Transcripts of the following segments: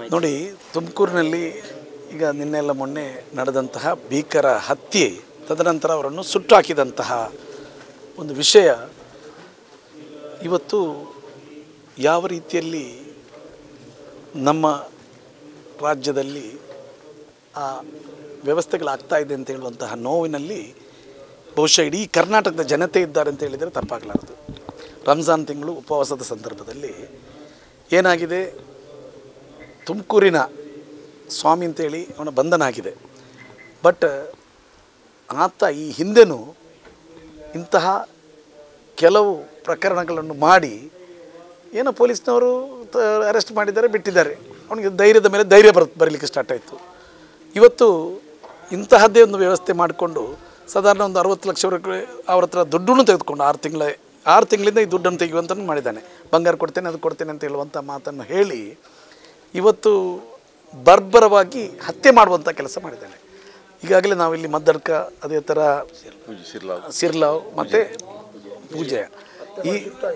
ನೋಡಿ, ತುಮಕೂರಿನಲ್ಲಿ ಈಗ ನಿನ್ನೆಲ್ಲ ಮೊನ್ನೆ ನಡೆದಂತಹ ಭೀಕರ ಹತ್ಯೆ, ತದನಂತರ ಅವರನ್ನು ಸುಟ್ಟು ಹಾಕಿದಂತಹ ಒಂದು ವಿಷಯ ಇವತ್ತು ಯಾವ ರೀತಿಯಲ್ಲಿ ನಮ್ಮ ರಾಜ್ಯದಲ್ಲಿ ಆ ವ್ಯವಸ್ಥೆಗಳಾಗ್ತಾ ಇದೆ ಅಂತ ಹೇಳುವಂತಹ ನೋವಿನಲ್ಲಿ ಬಹುಶಃ ಇಡೀ ಕರ್ನಾಟಕದ ಜನತೆ ಇದ್ದಾರೆ ಅಂತ ಹೇಳಿದರೆ ತಪ್ಪಾಗಲಾರದು. ರಂಜಾನ್ ತಿಂಗಳು ಉಪವಾಸದ ಸಂದರ್ಭದಲ್ಲಿ ಏನಾಗಿದೆ, ತುಮಕೂರಿನ ಸ್ವಾಮಿ ಅಂತೇಳಿ ಅವನ ಬಂಧನ ಆಗಿದೆ. ಬಟ್ ಆತ ಈ ಹಿಂದೆನೂ ಇಂತಹ ಕೆಲವು ಪ್ರಕರಣಗಳನ್ನು ಮಾಡಿ ಏನೋ ಪೊಲೀಸ್ನವರು ಅರೆಸ್ಟ್ ಮಾಡಿದ್ದಾರೆ, ಬಿಟ್ಟಿದ್ದಾರೆ. ಅವನಿಗೆ ಧೈರ್ಯದ ಮೇಲೆ ಧೈರ್ಯ ಬರಲಿಕ್ಕೆ ಸ್ಟಾರ್ಟ್ ಆಯಿತು. ಇವತ್ತು ಇಂತಹದ್ದೇ ಒಂದು ವ್ಯವಸ್ಥೆ ಮಾಡಿಕೊಂಡು ಸಾಧಾರಣ ಒಂದು 60 ಲಕ್ಷವರೆಗೆ ಅವ್ರ ಹತ್ರ ದುಡ್ಡನ್ನು ತೆಗೆದುಕೊಂಡು 6 ತಿಂಗಳಿಂದ ಈ ದುಡ್ಡನ್ನು ತೆಗೆಯುವಂತ ಮಾಡಿದ್ದಾನೆ. ಬಂಗಾರ ಕೊಡ್ತೇನೆ, ಅದು ಕೊಡ್ತೇನೆ ಅಂತ ಹೇಳುವಂಥ ಮಾತನ್ನು ಹೇಳಿ ಇವತ್ತು ಬರ್ಬರವಾಗಿ ಹತ್ಯೆ ಮಾಡುವಂಥ ಕೆಲಸ ಮಾಡಿದ್ದಾನೆ. ಈಗಾಗಲೇ ನಾವಿಲ್ಲಿ ಮದ್ದಡ್ಕ, ಅದೇ ಥರ ಸಿರ್ಲಾವ್ ಮತ್ತು ಪೂಜೆ, ಈ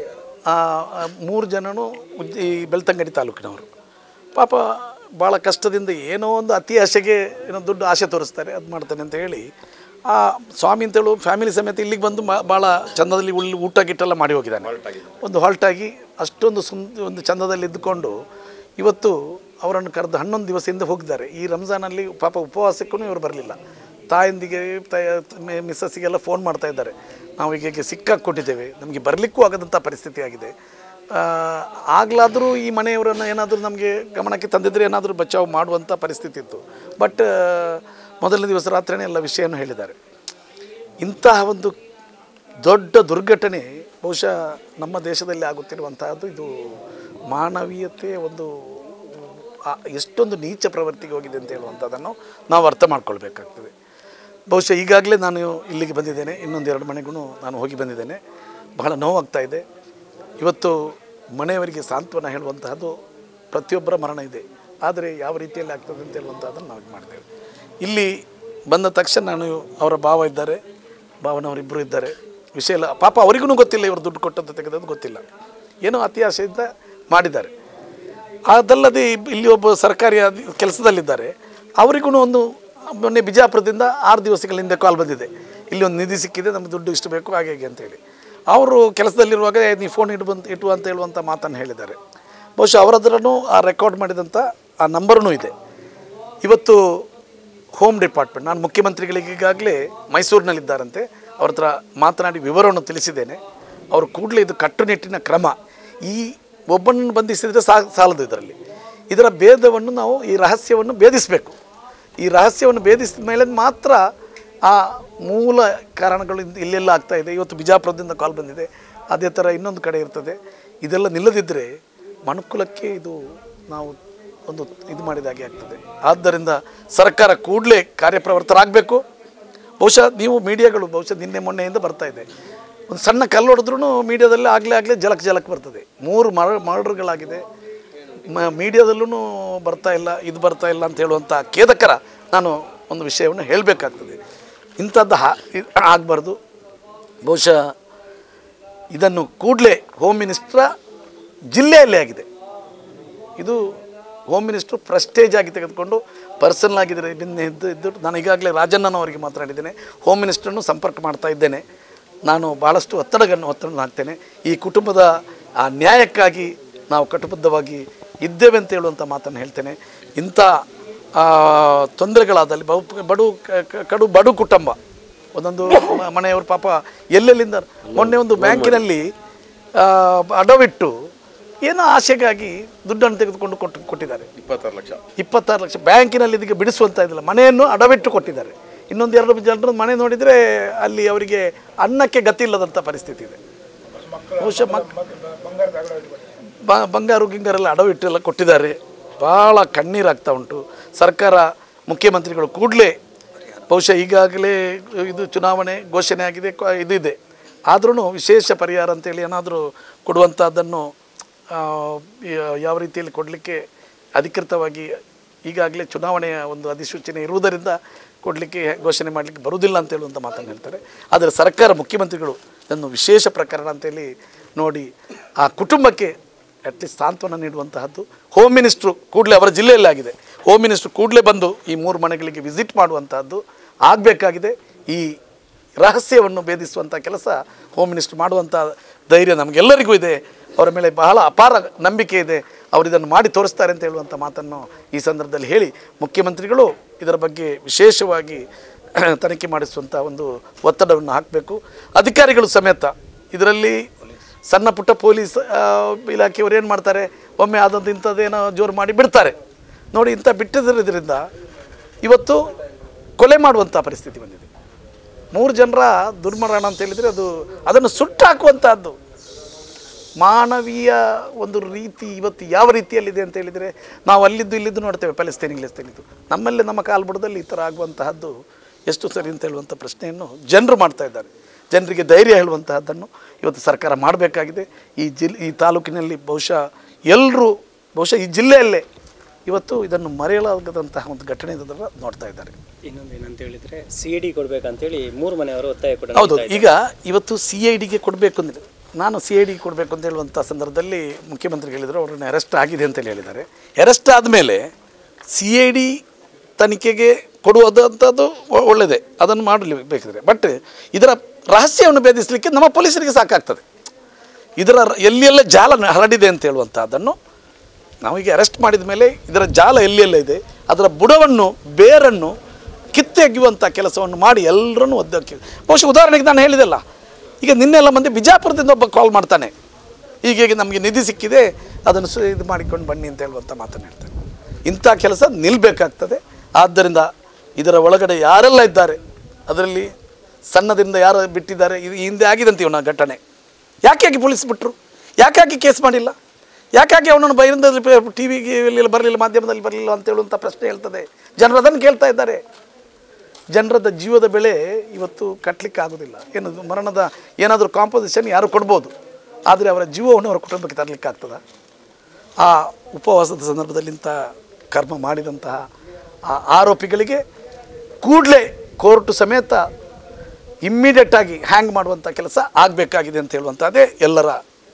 3 ಜನನು ಈ ಬೆಳ್ತಂಗಡಿ ತಾಲೂಕಿನವರು. ಪಾಪ ಭಾಳ ಕಷ್ಟದಿಂದ ಏನೋ ಒಂದು ಅತಿ ಆಸೆಗೆ ಏನೋ ದುಡ್ಡು ಆಸೆ ತೋರಿಸ್ತಾರೆ, ಅದು ಮಾಡ್ತಾನೆ ಅಂತ ಹೇಳಿ ಆ ಸ್ವಾಮಿ ಅಂತೇಳು ಫ್ಯಾಮಿಲಿ ಸಮೇತ ಇಲ್ಲಿಗೆ ಬಂದು ಭಾಳ ಚಂದದಲ್ಲಿ ಊಟ ಗಿಟ್ಟೆಲ್ಲ ಮಾಡಿ ಹೋಗಿದ್ದಾನೆ. ಒಂದು ಹಾಲ್ಟಾಗಿ ಅಷ್ಟೊಂದು ಒಂದು ಚಂದದಲ್ಲಿ ಇದ್ದುಕೊಂಡು ಇವತ್ತು ಅವರನ್ನು ಕರೆದು 11 ದಿವಸದಿಂದ ಹೋಗಿದ್ದಾರೆ. ಈ ರಂಜಾನಲ್ಲಿ ಪಾಪ ಉಪವಾಸಕ್ಕೂ ಇವರು ಬರಲಿಲ್ಲ. ತಾಯಂದಿಗೆ ಮಿಸ್ಸಸ್ಸಿಗೆಲ್ಲ ಫೋನ್ ಮಾಡ್ತಾ ಇದ್ದಾರೆ, ನಾವು ಈಗ ಸಿಕ್ಕಾಕೊಟ್ಟಿದ್ದೇವೆ, ನಮಗೆ ಬರಲಿಕ್ಕೂ ಆಗದಂಥ ಪರಿಸ್ಥಿತಿ ಆಗಿದೆ, ಆಗಲಾದರೂ ಈ ಮನೆಯವರನ್ನು ಏನಾದರೂ ನಮಗೆ ಗಮನಕ್ಕೆ ತಂದಿದ್ದರೆ ಏನಾದರೂ ಬಚಾವ್ ಮಾಡುವಂಥ ಪರಿಸ್ಥಿತಿ ಇತ್ತು. ಬಟ್ ಮೊದಲನೇ ದಿವಸ ರಾತ್ರಿಯೇ ಎಲ್ಲ ವಿಷಯವನ್ನು ಹೇಳಿದ್ದಾರೆ. ಇಂತಹ ಒಂದು ದೊಡ್ಡ ದುರ್ಘಟನೆ ಬಹುಶಃ ನಮ್ಮ ದೇಶದಲ್ಲಿ ಆಗುತ್ತಿರುವಂತಹದ್ದು. ಇದು ಮಾನವೀಯತೆ ಒಂದು ಎಷ್ಟೊಂದು ನೀಚ ಪ್ರವೃತ್ತಿಗೆ ಹೋಗಿದೆ ಅಂತ ಹೇಳುವಂಥದ್ದನ್ನು ನಾವು ಅರ್ಥ ಮಾಡ್ಕೊಳ್ಬೇಕಾಗ್ತದೆ. ಬಹುಶಃ ಈಗಾಗಲೇ ನಾನು ಇಲ್ಲಿಗೆ ಬಂದಿದ್ದೇನೆ, ಇನ್ನೊಂದು 2 ಮನೆಗೂ ನಾನು ಹೋಗಿ ಬಂದಿದ್ದೇನೆ. ಬಹಳ ನೋವಾಗ್ತಾ ಇದೆ. ಇವತ್ತು ಮನೆಯವರಿಗೆ ಸಾಂತ್ವನ ಹೇಳುವಂತಹದ್ದು, ಪ್ರತಿಯೊಬ್ಬರ ಮರಣ ಇದೆ, ಆದರೆ ಯಾವ ರೀತಿಯಲ್ಲಿ ಆಗ್ತದೆ ಅಂತ ಹೇಳುವಂಥದ್ದನ್ನು ನಾವು ಇದು ಮಾಡಿದ್ದೇವೆ. ಇಲ್ಲಿ ಬಂದ ತಕ್ಷಣ ನಾನು ಅವರ ಭಾವ ಇದ್ದಾರೆ, ಭಾವನವರಿಬ್ಬರು ಇದ್ದಾರೆ. ವಿಷಯ ಇಲ್ಲ, ಪಾಪ ಅವರಿಗೂ ಗೊತ್ತಿಲ್ಲ ಇವರು ದುಡ್ಡು ಕೊಟ್ಟದ್ದು ತೆಗೆದದ್ದು ಗೊತ್ತಿಲ್ಲ, ಏನೋ ಅತಿ ಆಸೆಯಿಂದ ಮಾಡಿದ್ದಾರೆ. ಅದಲ್ಲದೆ ಇಲ್ಲಿ ಒಬ್ಬ ಸರ್ಕಾರಿ ಕೆಲಸದಲ್ಲಿದ್ದಾರೆ, ಅವರಿಗೂ ಒಂದು ಮೊನ್ನೆ ಬಿಜಾಪುರದಿಂದ 6 ದಿವಸಗಳ ಹಿಂದೆ ಕಾಲ್ ಬಂದಿದೆ, ಇಲ್ಲಿ ಒಂದು ನಿಧಿ ಸಿಕ್ಕಿದೆ, ನಮಗೆ ದುಡ್ಡು ಇಷ್ಟು ಬೇಕು ಹಾಗೆ ಹೇಗೆ ಅಂತೇಳಿ. ಅವರು ಕೆಲಸದಲ್ಲಿರುವಾಗ ನೀವು ಫೋನ್ ಇಟ್ಟು ಅಂತ ಹೇಳುವಂಥ ಮಾತನ್ನು ಹೇಳಿದ್ದಾರೆ. ಬಹುಶಃ ಅವರದ್ರೂ ಆ ರೆಕಾರ್ಡ್ ಮಾಡಿದಂಥ ಆ ನಂಬರ್ನೂ ಇದೆ. ಇವತ್ತು ಹೋಮ್ ಡಿಪಾರ್ಟ್ಮೆಂಟ್, ನಾನು ಮುಖ್ಯಮಂತ್ರಿಗಳಿಗೆ ಈಗಾಗಲೇ ಮೈಸೂರಿನಲ್ಲಿದ್ದಾರಂತೆ, ಅವ್ರ ಹತ್ರ ಮಾತನಾಡಿ ವಿವರವನ್ನು ತಿಳಿಸಿದ್ದೇನೆ. ಅವರು ಕೂಡಲೇ ಇದು ಕಟ್ಟುನಿಟ್ಟಿನ ಕ್ರಮ, ಈ ಒಬ್ಬನನ್ನು ಬಂಧಿಸಿದರೆ ಸಾಲದು, ಇದರ ಭೇದವನ್ನು ನಾವು ಈ ರಹಸ್ಯವನ್ನು ಭೇದಿಸಬೇಕು. ಈ ರಹಸ್ಯವನ್ನು ಭೇದಿಸಿದ ಮೇಲೆ ಮಾತ್ರ ಆ ಮೂಲ ಕಾರಣಗಳು ಇಲ್ಲೆಲ್ಲ ಆಗ್ತಾ ಇದೆ. ಇವತ್ತು ಬಿಜಾಪುರದಿಂದ ಕಾಲ್ ಬಂದಿದೆ, ಅದೇ ಥರ ಇನ್ನೊಂದು ಕಡೆ ಇರ್ತದೆ. ಇದೆಲ್ಲ ನಿಲ್ಲದಿದ್ದರೆ ಮನುಕುಲಕ್ಕೆ ಇದು ನಾವು ಒಂದು ಇದು ಮಾಡಿದಾಗೆ ಆಗ್ತದೆ. ಆದ್ದರಿಂದ ಸರ್ಕಾರ ಕೂಡಲೇ ಕಾರ್ಯಪ್ರವೃತ್ತರಾಗಬೇಕು. ಬಹುಶಃ ನೀವು ಮೀಡಿಯಾಗಳು ಬಹುಶಃ ನಿನ್ನೆ ಮೊನ್ನೆಯಿಂದ ಬರ್ತಾ ಇದೆ, ಒಂದು ಸಣ್ಣ ಕಲ್ಲು ಹೊಡೆದ್ರೂ ಮೀಡಿಯಾದಲ್ಲಿ ಆಗಲೇ ಜಲಕ್ ಬರ್ತದೆ. 3 ಮರ್ಡರ್ಗಳಾಗಿದೆ, ಮೀಡಿಯಾದಲ್ಲೂ ಬರ್ತಾ ಇಲ್ಲ, ಇದು ಬರ್ತಾ ಇಲ್ಲ ಅಂತ ಹೇಳುವಂಥ ಖೇದಕರ ನಾನು ಒಂದು ವಿಷಯವನ್ನು ಹೇಳಬೇಕಾಗ್ತದೆ. ಇಂಥದ್ದು ಆಗಬಾರ್ದು. ಬಹುಶಃ ಇದನ್ನು ಕೂಡಲೇ ಹೋಮ್ ಮಿನಿಸ್ಟ್ರ ಜಿಲ್ಲೆಯಲ್ಲೇ ಆಗಿದೆ. ಇದು ಹೋಮ್ ಮಿನಿಸ್ಟ್ರು ಪ್ರೆಸ್ಟೇಜ್ ಆಗಿ ತೆಗೆದುಕೊಂಡು ಪರ್ಸನಲ್ ಆಗಿದ್ದರೆ ಇದ್ದು ನಾನು ಈಗಾಗಲೇ ರಾಜಣ್ಣನವರಿಗೆ ಮಾತನಾಡಿದ್ದೇನೆ, ಹೋಮ್ ಮಿನಿಸ್ಟ್ರನ್ನು ಸಂಪರ್ಕ ಮಾಡ್ತಾ ಇದ್ದೇನೆ. ನಾನು ಭಾಳಷ್ಟು ಒತ್ತಡ ಹಾಕ್ತೇನೆ. ಈ ಕುಟುಂಬದ ಆ ನ್ಯಾಯಕ್ಕಾಗಿ ನಾವು ಕಟಿಬದ್ಧವಾಗಿ ಇದ್ದೇವೆ ಅಂತ ಹೇಳುವಂಥ ಮಾತನ್ನು ಹೇಳ್ತೇನೆ. ಇಂಥ ತೊಂದರೆಗಳಾದಲ್ಲಿ ಬಡು ಕುಟುಂಬ, ಒಂದೊಂದು ಮನೆಯವರು ಪಾಪ ಎಲ್ಲೆಲ್ಲಿಂದ ಮೊನ್ನೆ ಒಂದು ಬ್ಯಾಂಕಿನಲ್ಲಿ ಅಡವಿಟ್ಟು ಏನೋ ಆಸೆಗಾಗಿ ದುಡ್ಡನ್ನು ತೆಗೆದುಕೊಂಡು ಕೊಟ್ಟಿದ್ದಾರೆ. 26 ಲಕ್ಷ ಬ್ಯಾಂಕಿನಲ್ಲಿ ಇದಕ್ಕೆ ಬಿಡಿಸುವಂತ ಇದಿಲ್ಲ, ಮನೆಯನ್ನು ಅಡವಿಟ್ಟು ಕೊಟ್ಟಿದ್ದಾರೆ. ಇನ್ನೊಂದು 2 ಜನರು ಮನೆ ನೋಡಿದರೆ ಅಲ್ಲಿ ಅವರಿಗೆ ಅನ್ನಕ್ಕೆ ಗತಿ ಇಲ್ಲದಂಥ ಪರಿಸ್ಥಿತಿ ಇದೆ. ಬಹುಶಃ ಬಂಗಾರೆಲ್ಲ ಅಡವಿಟ್ಟೆಲ್ಲ ಕೊಟ್ಟಿದ್ದಾರೆ. ಭಾಳ ಕಣ್ಣೀರಾಗ್ತಾ ಉಂಟು. ಸರ್ಕಾರ, ಮುಖ್ಯಮಂತ್ರಿಗಳು ಕೂಡಲೇ ಬಹುಶಃ ಈಗಾಗಲೇ ಇದು ಚುನಾವಣೆ ಘೋಷಣೆ ಆಗಿದೆ, ಇದೆ, ಆದ್ರೂ ವಿಶೇಷ ಪರಿಹಾರ ಅಂತೇಳಿ ಏನಾದರೂ ಕೊಡುವಂಥದ್ದನ್ನು ಯಾವ ರೀತಿಯಲ್ಲಿ ಕೊಡಲಿಕ್ಕೆ ಅಧಿಕೃತವಾಗಿ ಈಗಾಗಲೇ ಚುನಾವಣೆಯ ಒಂದು ಅಧಿಸೂಚನೆ ಇರುವುದರಿಂದ ಕೊಡಲಿಕ್ಕೆ ಘೋಷಣೆ ಮಾಡಲಿಕ್ಕೆ ಬರುವುದಿಲ್ಲ ಅಂತ ಹೇಳುವಂಥ ಮಾತನ್ನು ಹೇಳ್ತಾರೆ. ಆದರೆ ಸರ್ಕಾರ, ಮುಖ್ಯಮಂತ್ರಿಗಳು ಇದನ್ನು ವಿಶೇಷ ಪ್ರಕರಣ ಅಂತೇಳಿ ನೋಡಿ ಆ ಕುಟುಂಬಕ್ಕೆ ಅಟ್ಲೀಸ್ಟ್ ಸಾಂತ್ವನ ನೀಡುವಂತಹದ್ದು. ಹೋಮ್ ಮಿನಿಸ್ಟ್ರು ಕೂಡಲೇ ಅವರ ಜಿಲ್ಲೆಯಲ್ಲಿ ಆಗಿದೆ, ಹೋಮ್ ಮಿನಿಸ್ಟ್ರು ಕೂಡಲೇ ಬಂದು ಈ 3 ಮನೆಗಳಿಗೆ ವಿಸಿಟ್ ಮಾಡುವಂತಹದ್ದು ಆಗಬೇಕಾಗಿದೆ. ಈ ರಹಸ್ಯವನ್ನು ಭೇದಿಸುವಂಥ ಕೆಲಸ ಹೋಮ್ ಮಿನಿಸ್ಟ್ರು ಮಾಡುವಂಥ ಧೈರ್ಯ ನಮಗೆಲ್ಲರಿಗೂ ಇದೆ. ಅವರ ಮೇಲೆ ಬಹಳ ಅಪಾರ ನಂಬಿಕೆ ಇದೆ, ಅವರು ಇದನ್ನು ಮಾಡಿ ತೋರಿಸ್ತಾರೆ ಅಂತ ಹೇಳುವಂಥ ಮಾತನ್ನು ಈ ಸಂದರ್ಭದಲ್ಲಿ ಹೇಳಿ, ಮುಖ್ಯಮಂತ್ರಿಗಳು ಇದರ ಬಗ್ಗೆ ವಿಶೇಷವಾಗಿ ತನಿಖೆ ಮಾಡಿಸುವಂಥ ಒಂದು ಒತ್ತಡವನ್ನು ಹಾಕಬೇಕು. ಅಧಿಕಾರಿಗಳು ಸಮೇತ ಇದರಲ್ಲಿ ಸಣ್ಣ ಪುಟ್ಟ ಪೊಲೀಸ್ ಇಲಾಖೆಯವರು ಏನು ಮಾಡ್ತಾರೆ, ಒಮ್ಮೆ ಆದಂಥ ಇಂಥದ್ದೇನೋ ಜೋರು ಮಾಡಿ ಬಿಡ್ತಾರೆ. ನೋಡಿ, ಇಂಥ ಬಿಟ್ಟಿದ್ದರಿಂದ ಇವತ್ತು ಕೊಲೆ ಮಾಡುವಂಥ ಪರಿಸ್ಥಿತಿ ಬಂದಿದೆ. 3 ಜನರ ದುರ್ಮರಣ ಅಂತ ಹೇಳಿದರೆ ಅದನ್ನು ಸುಟ್ಟಾಕುವಂಥದ್ದು ಮಾನವೀಯ ಒಂದು ರೀತಿ ಇವತ್ತು ಯಾವ ರೀತಿಯಲ್ಲಿದೆ ಅಂತ ಹೇಳಿದರೆ, ನಾವು ಇಲ್ಲಿದ್ದು ನೋಡ್ತೇವೆ, ಪ್ಯಾಲೆಸ್ತೈನಿದ್ದು ನಮ್ಮಲ್ಲೇ ನಮ್ಮ ಕಾಲ್ಬುಡದಲ್ಲಿ ಈ ಥರ ಆಗುವಂತಹದ್ದು ಎಷ್ಟು ಸರಿ ಅಂತ ಹೇಳುವಂಥ ಪ್ರಶ್ನೆಯನ್ನು ಜನರು ಮಾಡ್ತಾ ಇದ್ದಾರೆ. ಜನರಿಗೆ ಧೈರ್ಯ ಹೇಳುವಂತಹದ್ದನ್ನು ಇವತ್ತು ಸರ್ಕಾರ ಮಾಡಬೇಕಾಗಿದೆ. ಈ ತಾಲೂಕಿನಲ್ಲಿ ಬಹುಶಃ ಈ ಜಿಲ್ಲೆಯಲ್ಲೇ ಇವತ್ತು ಇದನ್ನು ಮರೆಯಲಾಗದಂತಹ ಒಂದು ಘಟನೆ ನೋಡ್ತಾ ಇದ್ದಾರೆ. ಇನ್ನೊಂದು ಏನಂತ ಹೇಳಿದರೆ CID ಕೊಡಬೇಕಂತೇಳಿ 3 ಮನೆಯವರು ಒತ್ತಾಯ ಕೂಡ. ಹೌದು, ಈಗ ಇವತ್ತು CIDಗೆ ಕೊಡಬೇಕು ಅಂದರೆ, ನಾನು CIDಗೆ ಕೊಡಬೇಕು ಅಂತ ಹೇಳುವಂಥ ಸಂದರ್ಭದಲ್ಲಿ ಮುಖ್ಯಮಂತ್ರಿ ಹೇಳಿದರು ಅವರನ್ನು ಅರೆಸ್ಟ್ ಆಗಿದೆ ಅಂತೇಳಿ ಹೇಳಿದ್ದಾರೆ. ಅರೆಸ್ಟ್ ಆದಮೇಲೆ CID ತನಿಖೆಗೆ ಕೊಡುವುದಂಥದ್ದು ಒಳ್ಳೆಯದೇ, ಅದನ್ನು ಮಾಡಲಿ ಬೇಕಿದ್ರೆ. ಬಟ್ ಇದರ ರಹಸ್ಯವನ್ನು ಭೇದಿಸಲಿಕ್ಕೆ ನಮ್ಮ ಪೊಲೀಸರಿಗೆ ಸಾಕಾಗ್ತದೆ. ಇದರ ಎಲ್ಲೆಲ್ಲ ಜಾಲ ಹರಡಿದೆ ಅಂತ ಹೇಳುವಂಥದ್ದನ್ನು ನಾವೀಗ ಅರೆಸ್ಟ್ ಮಾಡಿದ ಮೇಲೆ ಇದರ ಜಾಲ ಎಲ್ಲೆಲ್ಲ ಇದೆ, ಅದರ ಬುಡವನ್ನು ಬೇರನ್ನು ಕಿತ್ತೆಗೆಯುವಂಥ ಕೆಲಸವನ್ನು ಮಾಡಿ ಎಲ್ಲರನ್ನೂ ಒದ್ದಕ್ಕೆ. ಬಹುಶಃ ಉದಾಹರಣೆಗೆ ನಾನು ಹೇಳಿದೆಲ್ಲ, ಈಗ ನಿನ್ನೆಲ್ಲ ಮಂದಿ ಬಿಜಾಪುರದಿಂದ ಒಬ್ಬ ಕಾಲ್ ಮಾಡ್ತಾನೆ, ಹೀಗೆ ನಮಗೆ ನಿಧಿ ಸಿಕ್ಕಿದೆ, ಅದನ್ನು ಇದು ಮಾಡಿಕೊಂಡು ಬನ್ನಿ ಅಂತ ಹೇಳುವಂಥ ಮಾತನ್ನು ಹೇಳ್ತಾರೆ. ಇಂಥ ಕೆಲಸ ನಿಲ್ಲಬೇಕಾಗ್ತದೆ. ಆದ್ದರಿಂದ ಇದರ ಒಳಗಡೆ ಯಾರೆಲ್ಲ ಇದ್ದಾರೆ, ಅದರಲ್ಲಿ ಸಣ್ಣದಿಂದ ಯಾರು ಬಿಟ್ಟಿದ್ದಾರೆ, ಇದು ಹಿಂದೆ ಆಗಿದಂತೀವಿ ನಾವು ಘಟನೆ. ಯಾಕೆ ಪೊಲೀಸ್ ಬಿಟ್ಟರು, ಯಾಕೆ ಕೇಸ್ ಮಾಡಿಲ್ಲ, ಯಾಕೆ ಅವನನ್ನು ಬಹಿರಂಗದಲ್ಲಿ TV ಬರಲಿಲ್ಲ, ಮಾಧ್ಯಮದಲ್ಲಿ ಬರಲಿಲ್ಲ ಅಂತ ಹೇಳುವಂಥ ಪ್ರಶ್ನೆ ಹೇಳ್ತದೆ. ಜನರು ಅದನ್ನು ಕೇಳ್ತಾ ಇದ್ದಾರೆ. ಜನರದ ಜೀವದ ಬೆಲೆ ಇವತ್ತು ಕಟ್ಟಲಿಕ್ಕೆ ಆಗೋದಿಲ್ಲ. ಮರಣದ ಏನಾದರೂ ಕಾಂಪೋಸಿಷನ್ ಯಾರು ಕೊಡ್ಬೋದು, ಆದರೆ ಅವರ ಜೀವವನ್ನು ಅವರ ಕುಟುಂಬಕ್ಕೆ ತರಲಿಕ್ಕೆ ಆಗ್ತದ? ಆ ಉಪವಾಸದ ಸಂದರ್ಭದಲ್ಲಿ ಇಂಥ ಕರ್ಮ ಮಾಡಿದಂತಹ ಆ ಆರೋಪಿಗಳಿಗೆ ಕೂಡಲೇ ಕೋರ್ಟು ಸಮೇತ ಇಮ್ಮಿಡಿಯೇಟಾಗಿ ಹ್ಯಾಂಗ್ ಮಾಡುವಂಥ ಕೆಲಸ ಆಗಬೇಕಾಗಿದೆ ಅಂತ ಹೇಳುವಂಥದ್ದೇ ಎಲ್ಲರ.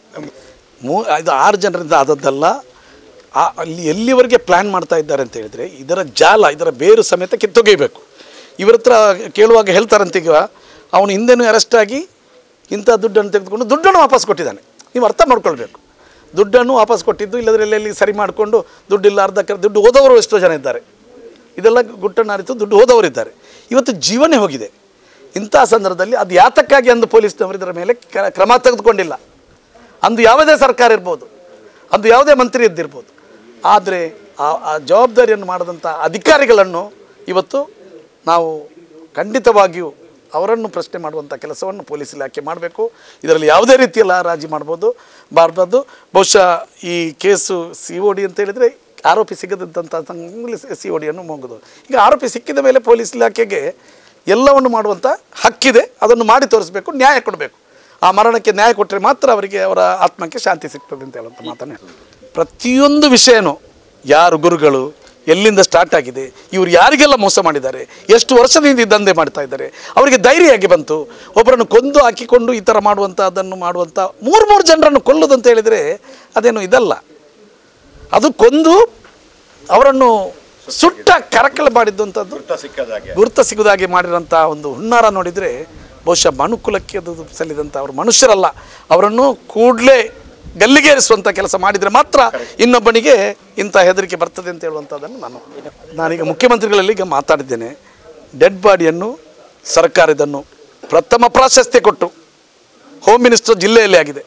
ಇದು 6 ಜನರಿಂದ ಆದದ್ದಲ್ಲ, ಅಲ್ಲಿ ಎಲ್ಲಿವರೆಗೆ ಪ್ಲ್ಯಾನ್ ಮಾಡ್ತಾ ಇದ್ದಾರೆ ಅಂತ ಹೇಳಿದರೆ ಇದರ ಜಾಲ, ಇದರ ಬೇರು ಸಮೇತ ಕಿತ್ತೊಗೆಯಬೇಕು. ಇವರ ಹತ್ರ ಕೇಳುವಾಗ ಹೇಳ್ತಾರಂತೀಗ, ಅವನು ಹಿಂದೆನೂ ಅರೆಸ್ಟ್ ಆಗಿ ಇಂಥ ದುಡ್ಡನ್ನು ತೆಗೆದುಕೊಂಡು ದುಡ್ಡನ್ನು ವಾಪಸ್ ಕೊಟ್ಟಿದ್ದಾನೆ. ನೀವು ಅರ್ಥ ಮಾಡ್ಕೊಳ್ಬೇಕು, ದುಡ್ಡನ್ನು ವಾಪಸ್ ಕೊಟ್ಟಿದ್ದು, ಇಲ್ಲದ್ರೆ ಎಲ್ಲೆಲ್ಲಿ ಸರಿ ಮಾಡಿಕೊಂಡು ದುಡ್ಡಿಲ್ಲ, ಅರ್ಧಕ್ಕೆ ದುಡ್ಡು ಹೋದವರು ಎಷ್ಟೋ ಜನ ಇದ್ದಾರೆ. ಇದೆಲ್ಲ ಗುಟ್ಟನ್ನು ಅರಿತು ದುಡ್ಡು ಹೋದವರಿದ್ದಾರೆ. ಇವತ್ತು ಜೀವನೇ ಹೋಗಿದೆ. ಇಂಥ ಸಂದರ್ಭದಲ್ಲಿ ಅದು ಯಾತಕ್ಕಾಗಿ ಅಂದು ಪೊಲೀಸ್ನವರು ಇದರ ಮೇಲೆ ಕ್ರಮ ತೆಗೆದುಕೊಂಡಿಲ್ಲ. ಅಂದು ಯಾವುದೇ ಸರ್ಕಾರ ಇರ್ಬೋದು, ಅಂದು ಯಾವುದೇ ಮಂತ್ರಿ ಇದ್ದಿರ್ಬೋದು, ಆದರೆ ಆ ಜವಾಬ್ದಾರಿಯನ್ನು ಮಾಡಿದಂಥ ಅಧಿಕಾರಿಗಳನ್ನು ಇವತ್ತು ನಾವು ಖಂಡಿತವಾಗಿಯೂ ಅವರನ್ನು ಪ್ರಶ್ನೆ ಮಾಡುವಂಥ ಕೆಲಸವನ್ನು ಪೊಲೀಸ್ ಇಲಾಖೆ ಮಾಡಬೇಕು. ಇದರಲ್ಲಿ ಯಾವುದೇ ರೀತಿಯಲ್ಲ ರಾಜಿ ಬಾರಬಾರ್ದು. ಬಹುಶಃ ಈ ಕೇಸು COD ಅಂತ ಹೇಳಿದರೆ ಆರೋಪಿ ಸಿಗದಂಥ CODಯನ್ನು ಮುಗಿದು, ಈಗ ಆರೋಪಿ ಸಿಕ್ಕಿದ ಮೇಲೆ ಪೊಲೀಸ್ ಇಲಾಖೆಗೆ ಎಲ್ಲವನ್ನು ಮಾಡುವಂಥ ಹಕ್ಕಿದೆ. ಅದನ್ನು ಮಾಡಿ ತೋರಿಸಬೇಕು, ನ್ಯಾಯ ಕೊಡಬೇಕು. ಆ ಮರಣಕ್ಕೆ ನ್ಯಾಯ ಕೊಟ್ಟರೆ ಮಾತ್ರ ಅವರಿಗೆ, ಅವರ ಆತ್ಮಕ್ಕೆ ಶಾಂತಿ ಸಿಗ್ತದೆ ಅಂತ ಹೇಳುವಂಥ ಮಾತನ್ನು. ಪ್ರತಿಯೊಂದು ವಿಷಯನೂ ಯಾರು ಗುರುಗಳು, ಎಲ್ಲಿಂದ ಸ್ಟಾರ್ಟ್ ಆಗಿದೆ, ಇವರು ಯಾರಿಗೆಲ್ಲ ಮೋಸ ಮಾಡಿದ್ದಾರೆ, ಎಷ್ಟು ವರ್ಷದಿಂದ ದಂಧೆ ಮಾಡ್ತಾ ಇದ್ದಾರೆ, ಅವರಿಗೆ ಧೈರ್ಯ ಹೇಗೆ ಬಂತು, ಒಬ್ಬರನ್ನು ಕೊಂದು ಹಾಕಿಕೊಂಡು ಈ ಥರ ಅದನ್ನು ಮಾಡುವಂಥ 3 ಜನರನ್ನು ಕೊಲ್ಲೋದಂತ ಹೇಳಿದರೆ ಅದೇನು ಇದಲ್ಲ. ಅದು ಕೊಂದು ಅವರನ್ನು ಸುಟ್ಟ ಕರಕಲು ಮಾಡಿದ್ದಂಥದ್ದು, ಗುರುತ ಸಿಗದಾಗೆ ಮಾಡಿರೋಂಥ ಒಂದು ಹುನ್ನಾರ ನೋಡಿದರೆ ಬಹುಶಃ ಮನುಕುಲಕ್ಕೆ ಅದು ಸಲ್ಲಿದಂಥ ಅವರು ಮನುಷ್ಯರಲ್ಲ. ಅವರನ್ನು ಕೂಡಲೇ ಗಲ್ಲಿಗೇರಿಸುವಂಥ ಕೆಲಸ ಮಾಡಿದರೆ ಮಾತ್ರ ಇನ್ನೊಬ್ಬನಿಗೆ ಇಂಥ ಹೆದರಿಕೆ ಬರ್ತದೆ ಅಂತ ಹೇಳುವಂಥದ್ದನ್ನು ನಾನೀಗ ಮುಖ್ಯಮಂತ್ರಿಗಳಲ್ಲಿ ಈಗ ಮಾತಾಡಿದ್ದೇನೆ. ಡೆಡ್ ಬಾಡಿಯನ್ನು ಸರ್ಕಾರದನ್ನು ಪ್ರಥಮ ಪ್ರಾಶಸ್ತ್ಯ ಕೊಟ್ಟು ಹೋಮ್ ಮಿನಿಸ್ಟರ್ ಜಿಲ್ಲೆಯಲ್ಲಿ ಆಗಿದೆ.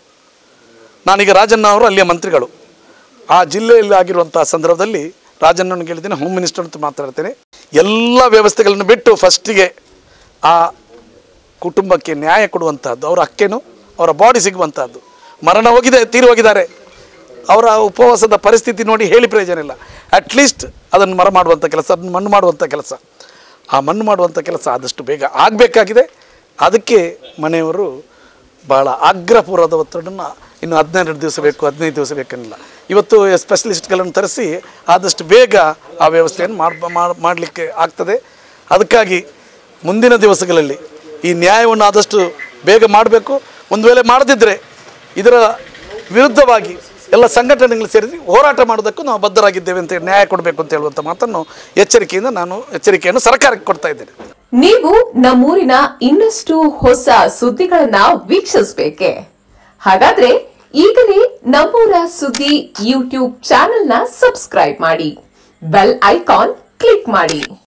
ನಾನೀಗ ರಾಜಣ್ಣ ಅವರು ಅಲ್ಲಿಯ ಮಂತ್ರಿಗಳು, ಆ ಜಿಲ್ಲೆಯಲ್ಲಿ ಆಗಿರುವಂಥ ಸಂದರ್ಭದಲ್ಲಿ ರಾಜಣ್ಣನ ಕೇಳಿದ್ದೇನೆ, ಹೋಮ್ ಮಿನಿಸ್ಟರ್ ಅಂತ ಮಾತಾಡ್ತೇನೆ. ಎಲ್ಲ ವ್ಯವಸ್ಥೆಗಳನ್ನು ಬಿಟ್ಟು ಫಸ್ಟಿಗೆ ಆ ಕುಟುಂಬಕ್ಕೆ ನ್ಯಾಯ ಕೊಡುವಂಥದ್ದು, ಅವರ ಹಕ್ಕೇನು, ಅವರ ಬಾಡಿ ಸಿಗುವಂಥದ್ದು. ಮರಣ ಹೋಗಿದೆ, ತೀರಿ ಹೋಗಿದ್ದಾರೆ, ಅವರ ಉಪವಾಸದ ಪರಿಸ್ಥಿತಿ ನೋಡಿ ಹೇಳಿ ಪ್ರಯೋಜನ ಇಲ್ಲ. ಅಟ್ಲೀಸ್ಟ್ ಅದನ್ನು ಮಾಡುವಂಥ ಕೆಲಸ, ಅದನ್ನು ಮಣ್ಣು ಮಾಡುವಂಥ ಕೆಲಸ, ಆ ಮಣ್ಣು ಮಾಡುವಂಥ ಕೆಲಸ ಆದಷ್ಟು ಬೇಗ ಆಗಬೇಕಾಗಿದೆ. ಅದಕ್ಕೆ ಮನೆಯವರು ಭಾಳ ಆಗ್ರಹಪೂರ್ವದ ಒತ್ತಡವನ್ನು ಇನ್ನು 12 ದಿವಸ ಬೇಕು, 15 ದಿವಸ ಬೇಕನ್ನಿಲ್ಲ. ಇವತ್ತು ಸ್ಪೆಷಲಿಸ್ಟ್ಗಳನ್ನು ತರಿಸಿ ಆದಷ್ಟು ಬೇಗ ಆ ವ್ಯವಸ್ಥೆಯನ್ನು ಮಾಡಲಿಕ್ಕೆ ಆಗ್ತದೆ. ಅದಕ್ಕಾಗಿ ಮುಂದಿನ ದಿವಸಗಳಲ್ಲಿ ಈ ನ್ಯಾಯವನ್ನು ಆದಷ್ಟು ಬೇಗ ಮಾಡಬೇಕು. ಒಂದು ವೇಳೆ ಮಾಡದಿದ್ದರೆ ಇದರ ವಿರುದ್ಧವಾಗಿ ಎಲ್ಲ ಸಂಘಟನೆಗಳು ಸೇರಿ ಹೋರಾಟ ಮಾಡೋದಕ್ಕೂ ನಾವು ಬದ್ಧರಾಗಿದ್ದೇವೆ ಅಂತ, ನ್ಯಾಯ ಕೊಡಬೇಕು ಅಂತ ಹೇಳುವಂಥ ಮಾತನ್ನು ಎಚ್ಚರಿಕೆಯನ್ನು ಸರ್ಕಾರಕ್ಕೆ ಕೊಡ್ತಾ ಇದ್ದೇನೆ. ನೀವು ನಮ್ಮೂರಿನ ಇನ್ನಷ್ಟು ಹೊಸ ಸುದ್ದಿಗಳನ್ನ ವೀಕ್ಷಿಸಬೇಕೆ? ಹಾಗಾದ್ರೆ ಈಗಲೇ ನಮ್ಮೂರ ಸುದ್ದಿ ಯೂಟ್ಯೂಬ್ ಚಾನೆಲ್ನ ಸಬ್ಸ್ಕ್ರೈಬ್ ಮಾಡಿ, ಬೆಲ್ ಐಕಾನ್ ಕ್ಲಿಕ್ ಮಾಡಿ.